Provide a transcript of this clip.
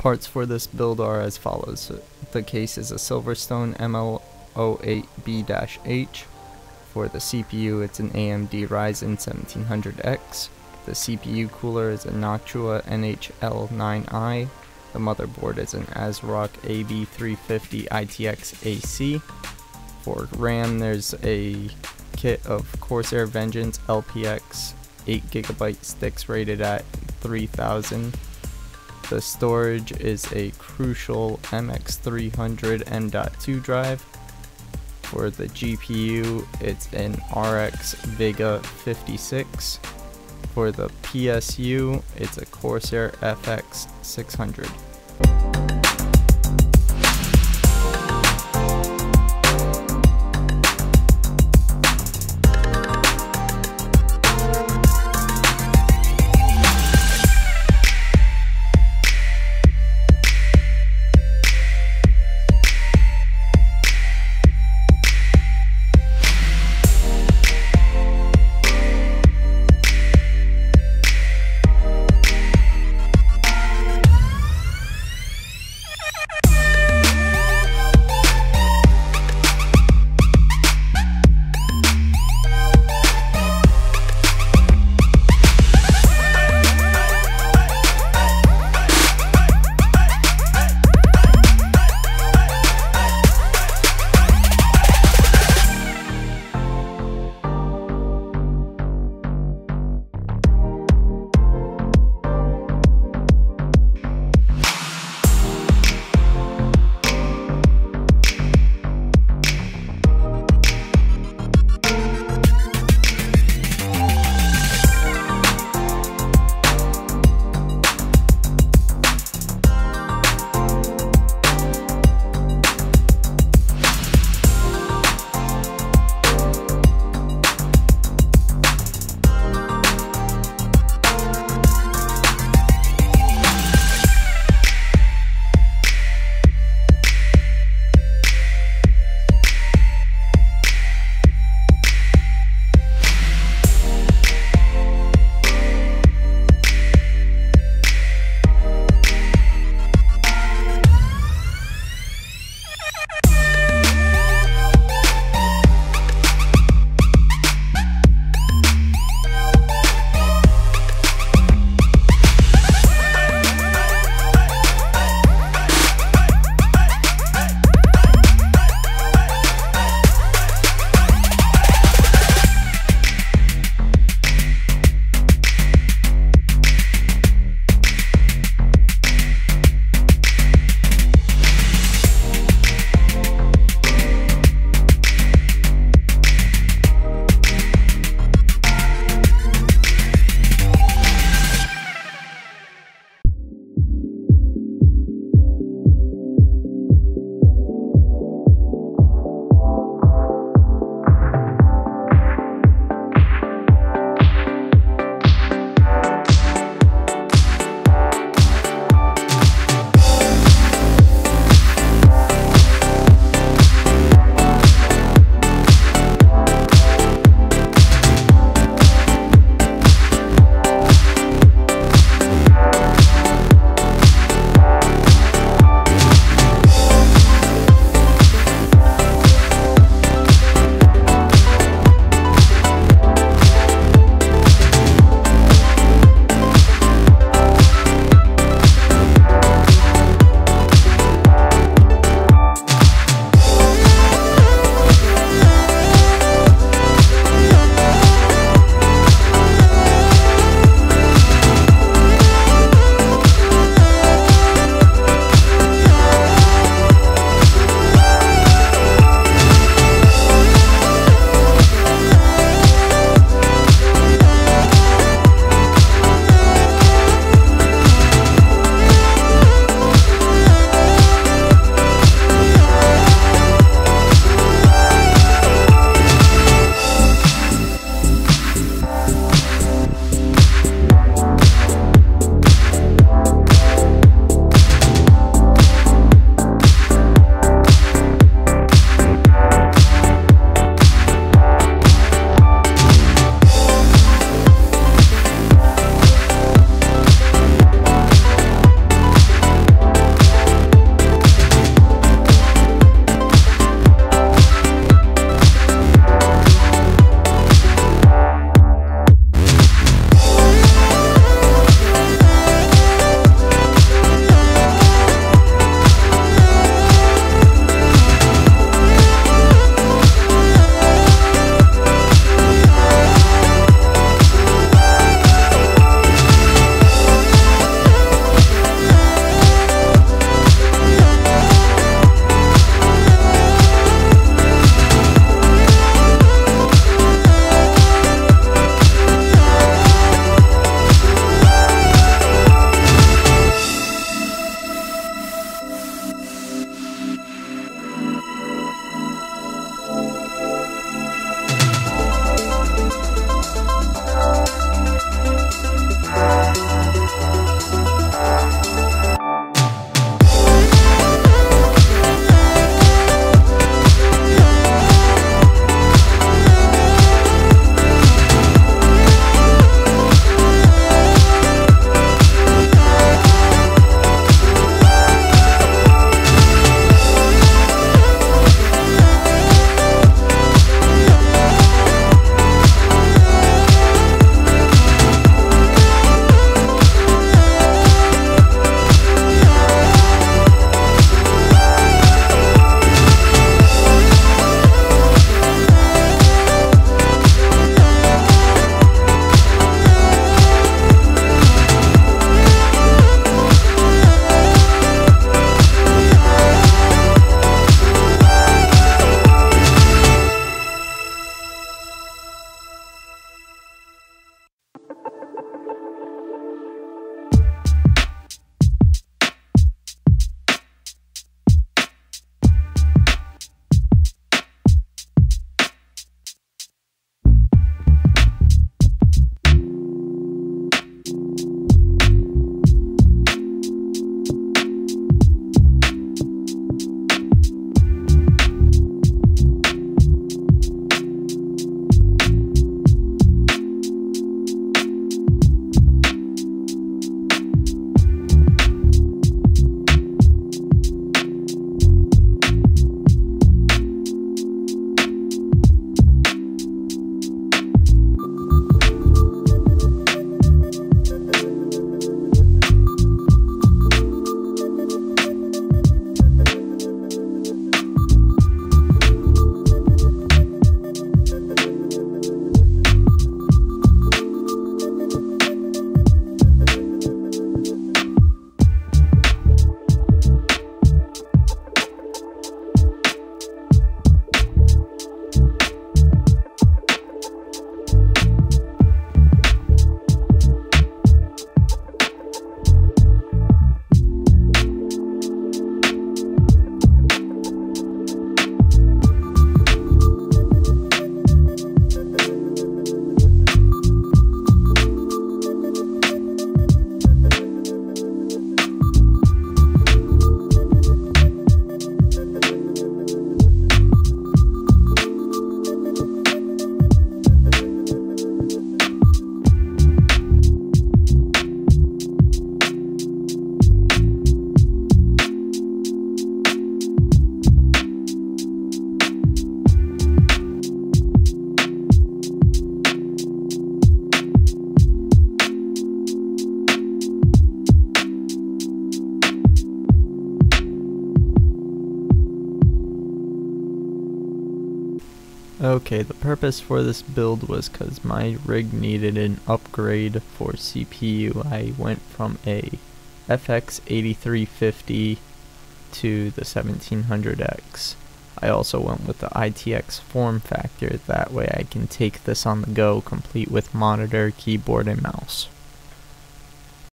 Parts for this build are as follows. The case is a Silverstone ML08B-H. For the CPU, it's an AMD Ryzen 1700X. The CPU cooler is a Noctua NHL9i. The motherboard is an ASRock AB350 ITX AC. For RAM, there's a kit of Corsair Vengeance LPX 8GB sticks rated at 3000. The storage is a Crucial MX300 M.2 drive. For the GPU, it's an RX Vega 56. For the PSU, it's a Corsair FX 600. Okay, the purpose for this build was because my rig needed an upgrade for CPU. I went from a FX 8350 to the 1700X. I also went with the ITX form factor, that way I can take this on the go complete with monitor, keyboard, and mouse.